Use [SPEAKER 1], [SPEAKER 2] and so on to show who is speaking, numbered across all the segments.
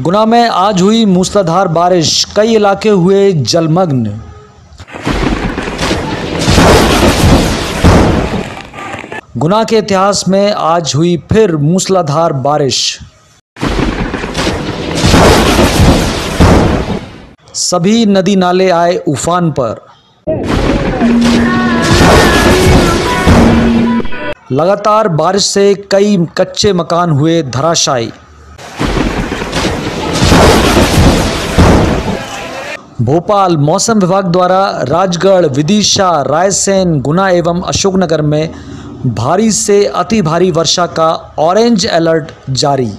[SPEAKER 1] गुना में आज हुई मूसलाधार बारिश, कई इलाके हुए जलमग्न। गुना के इतिहास में आज हुई फिर मूसलाधार बारिश। सभी नदी नाले आए उफान पर। लगातार बारिश से कई कच्चे मकान हुए धराशायी। भोपाल मौसम विभाग द्वारा राजगढ़, विदिशा, रायसेन, गुना एवं अशोकनगर में भारी से अति भारी वर्षा का ऑरेंज अलर्ट जारी।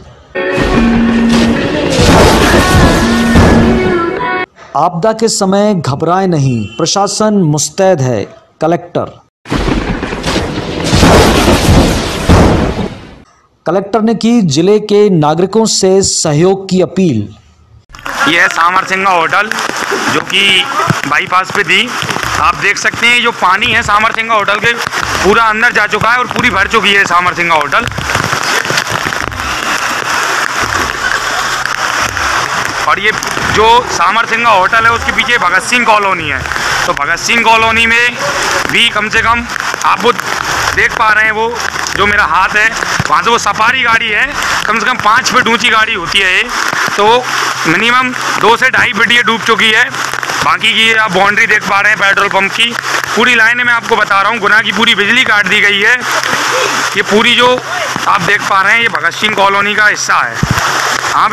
[SPEAKER 1] आपदा के समय घबराएं नहीं, प्रशासन मुस्तैद है, कलेक्टर। कलेक्टर ने की जिले के नागरिकों से सहयोग की अपील।
[SPEAKER 2] यह है सामर सिंह होटल जो कि बाईपास पे थी। आप देख सकते हैं जो पानी है सामर सिंह होटल के पूरा अंदर जा चुका है और पूरी भर चुकी है सामर सिंह होटल। और ये जो सामर सिंह होटल है उसके पीछे भगत सिंह कॉलोनी है, तो भगत सिंह कॉलोनी में भी कम से कम आप वो देख पा रहे हैं, वो जो मेरा हाथ है वहाँ से वो सफारी गाड़ी है, कम से कम 5 फीट ऊंची गाड़ी होती है ये, तो मिनिमम 2 से 2.5 फीट ये डूब चुकी है। बाकी की आप बाउंड्री देख पा रहे हैं पेट्रोल पंप की पूरी लाइन में, आपको बता रहा हूँ गुना की पूरी बिजली काट दी गई है। ये पूरी जो आप देख पा रहे हैं ये भगत सिंह कॉलोनी का हिस्सा है। हाँ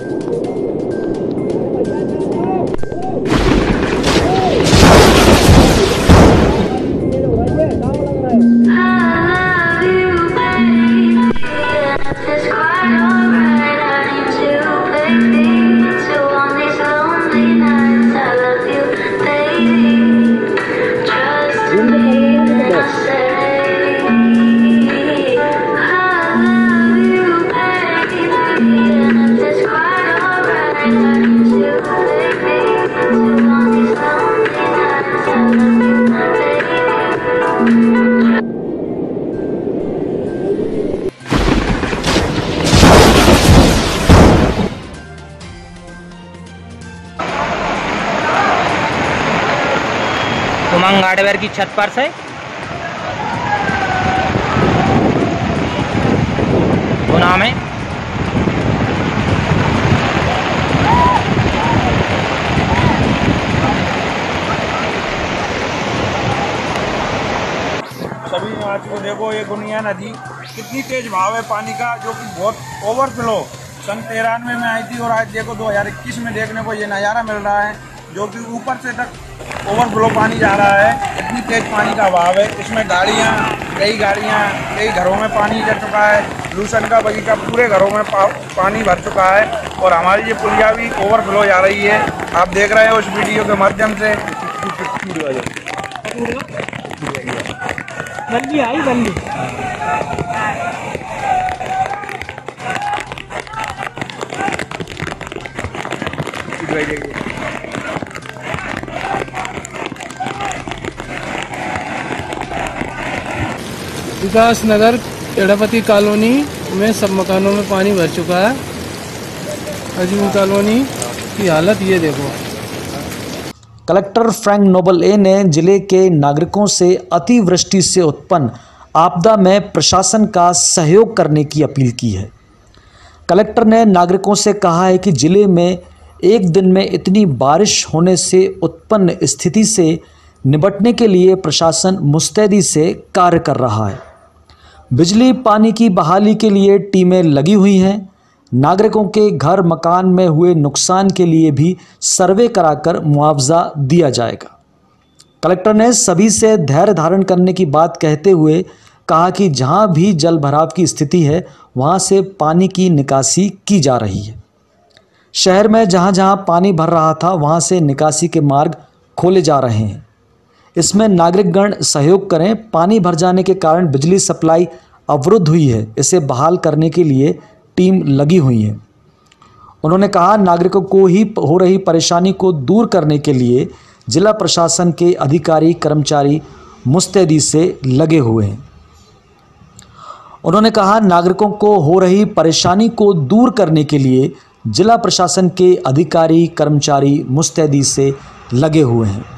[SPEAKER 3] उमंग हार्डवेयर की छत पर से गुना में
[SPEAKER 4] सभी आज को देखो ये गुनिया नदी कितनी तेज भाव है पानी का, जो कि बहुत ओवरफ्लो सन 93 में आई थी और आज देखो 2021 में देखने को ये नज़ारा मिल रहा है, जो कि ऊपर से तक ओवरफ्लो पानी जा रहा है। इतनी तेज पानी का बहाव है, इसमें कई गाड़ियाँ कई घरों में पानी जा चुका है। लूसन का बगीचा पूरे घरों में पानी भर चुका है और हमारी ये पुलिया भी ओवरफ्लो जा रही है। आप देख रहे हो उस वीडियो के माध्यम से।
[SPEAKER 3] बल्ली आई बल्ली
[SPEAKER 5] विकास नगर एड़ापति कॉलोनी में सब मकानों में पानी भर चुका है। अजून कॉलोनी की हालत ये देखो।
[SPEAKER 1] कलेक्टर फ्रैंक नोबल ए ने जिले के नागरिकों से अतिवृष्टि से उत्पन्न आपदा में प्रशासन का सहयोग करने की अपील की है। कलेक्टर ने नागरिकों से कहा है कि जिले में एक दिन में इतनी बारिश होने से उत्पन्न स्थिति से निपटने के लिए प्रशासन मुस्तैदी से कार्य कर रहा है। बिजली पानी की बहाली के लिए टीमें लगी हुई हैं। नागरिकों के घर मकान में हुए नुकसान के लिए भी सर्वे कराकर मुआवजा दिया जाएगा। कलेक्टर ने सभी से धैर्य धारण करने की बात कहते हुए कहा कि जहां भी जल भराव की स्थिति है वहां से पानी की निकासी की जा रही है। शहर में जहां जहां पानी भर रहा था वहां से निकासी के मार्ग खोले जा रहे हैं। इसमें नागरिकगण सहयोग करें। पानी भर जाने के कारण बिजली सप्लाई अवरुद्ध हुई है, इसे बहाल करने के लिए टीम लगी हुई है। उन्होंने कहा नागरिकों को ही हो रही परेशानी को दूर करने के लिए जिला प्रशासन के अधिकारी कर्मचारी मुस्तैदी से लगे हुए हैं। उन्होंने कहा नागरिकों को हो रही परेशानी को दूर करने के लिए जिला प्रशासन के अधिकारी कर्मचारी मुस्तैदी से लगे हुए हैं।